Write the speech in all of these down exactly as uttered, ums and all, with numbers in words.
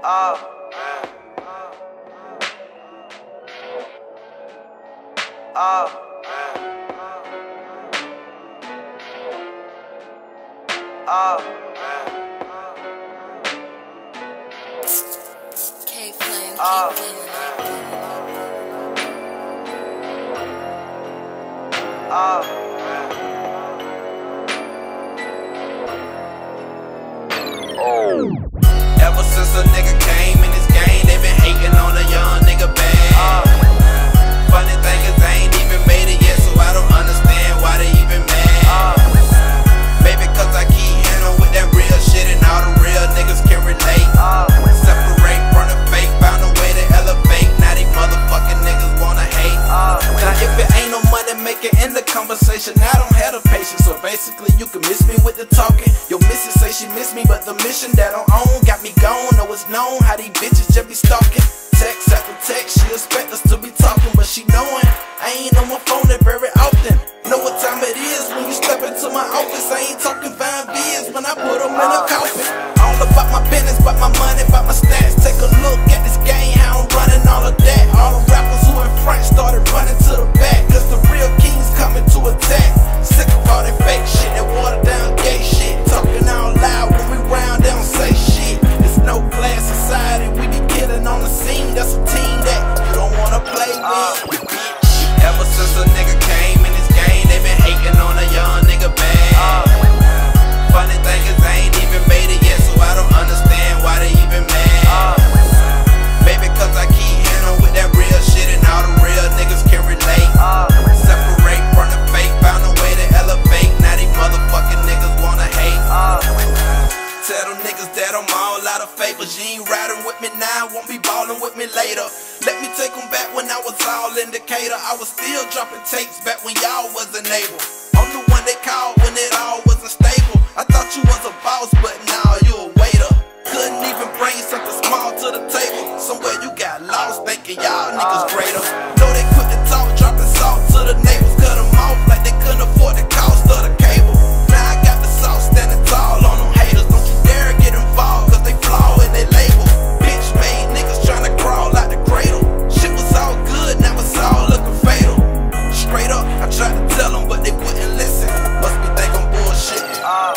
Oh. Oh. Oh. K-Flame, Oh. K-Flame. Oh. Ever since a nigga came in this game, they been hating on a young nigga bad. Oh. Funny thing is they ain't even made it yet, so I don't understand why they even mad. Oh. Maybe cause I keep hitting them with that real shit and all the real niggas can relate. Oh. Separate from the fake, found a way to elevate. Now these motherfucking niggas wanna hate. Oh. Now if it ain't no money making in the conversation, I don't have the patience. So basically you can miss me with the talking. Your missus say she miss me, but the mission that I'm on got me gone. Know it's known how these bitches just be stalking. Text after text, she expect us to be talking, but she knowing I ain't on my phone that very often. Know what time it is when you step into my office. I ain't talking fine biz when I put them in a coffin. All about my business, about my money, about my stats. Take a look at this game, how I'm running all of that. All the rappers who in front started running to the back, cause the real kings coming to attack. Sick of all that fake shit, that watered down gay shit. Talking out loud when we round, they don't say shit. It's no class society, we be killing on the scene. That's a team that you don't wanna play with, bitch. Ever since a nigga came in this game, they been hating on a young nigga bad. Uh, funny thing is they ain't even made it yet, so I don't understand why they even mad. Uh, maybe cause I keep hitting them with that real shit and all the real niggas can relate. Uh, separate from the fake, found a way to elevate. Now these motherfucking niggas wanna hate. Uh, tell them niggas that I'm all out of favors. You ain't riding with me now, won't be ballin' with me later. Let me take them back when I was all indicator. I was still dropping tapes back when y'all wasn't able. I'm the one they called when it all wasn't stable. I thought you was a boss, but now you a waiter. Couldn't even bring something small to the table. Somewhere you got lost thinking y'all niggas greater. Know they quit the talk, dropping salt to the neighbors. Cut them off like they couldn't afford the cost of the cable. Now I got the sauce standing tall on them haters. Don't you dare get involved, cause they flaw in they label. Bitch made niggas tryna crawl out the cradle. Shit was all good, now it's all looking fatal. Straight up, I tried to tell them, but they wouldn't listen. Must be think I'm bullshitting. Uh,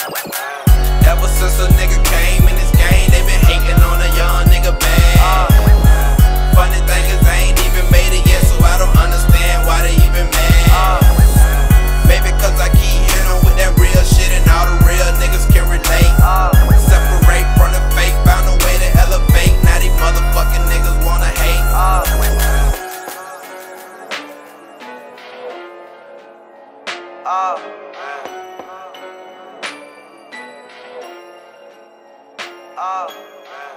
ever since a nigga came in this game, they been hating on a young nigga bad. Uh, funny thing is they ain't even made it yet, so I don't understand why they even mad. Uh, maybe cause I keep hitting them with that real shit and all the real niggas can relate. Uh, separate from the fake, found a way to elevate. Now these motherfucking niggas wanna hate. Uh, Oh. Oh.